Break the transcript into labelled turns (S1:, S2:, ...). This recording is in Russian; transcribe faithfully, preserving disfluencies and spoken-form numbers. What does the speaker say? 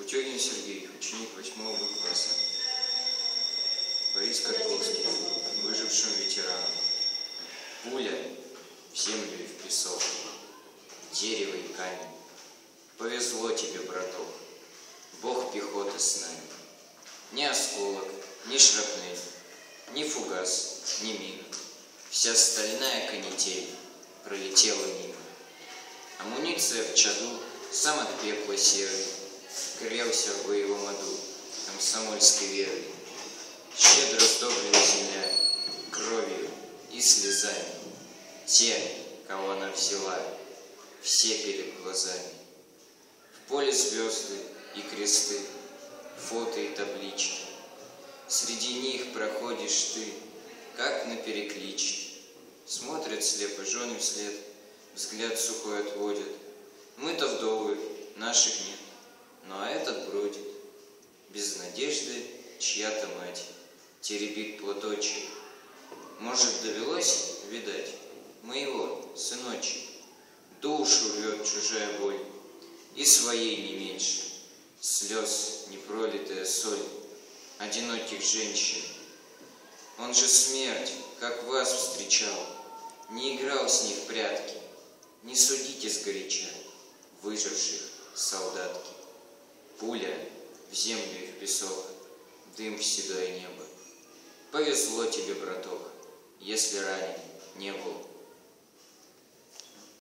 S1: Путегин Сергей, ученик восьмого класса. Борис Котковский, выжившим ветераном. Пуля в землю и в песок, дерево и камень. Повезло тебе, браток, Бог пехоты с нами. Ни осколок, ни шрапнель, ни фугас, ни мина. Вся стальная канитель пролетела мимо. Амуниция в чаду, сам от пепла серый, грелся в боевом аду комсомольской верой. Щедро сдобрила земля кровью и слезами те, кого она взяла, все перед глазами. В поле звезды и кресты, фото и таблички. Среди них проходишь ты, как на перекличке. Смотрят слепо жены вслед, взгляд сухой отводят. Мы-то вдовы, наших нет, но этот бродит. Без надежды чья-то мать теребит платочек. Может, довелось видать моего сыночек? Душу рвет чужая боль, и своей не меньше. Слез непролитая соль одиноких женщин. Он же смерть, как вас встречал, не играл с ней в прятки. Не судите сгоряча выживших солдатки. Пуля в землю и в песок, дым в седое небо. Повезло тебе, браток, если ранен не был.